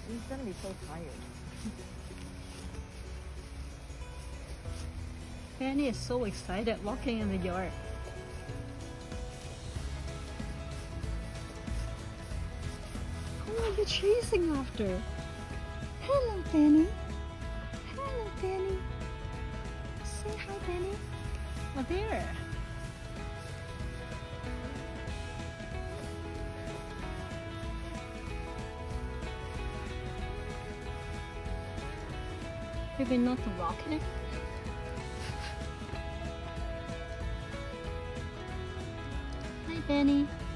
instantly so tired. Bennie is so excited walking in the yard. Who are you chasing after? Hello, Bennie. Hello, Bennie. Say hi, Bennie. Oh, there. Maybe not the rocket. Hi, Bennie.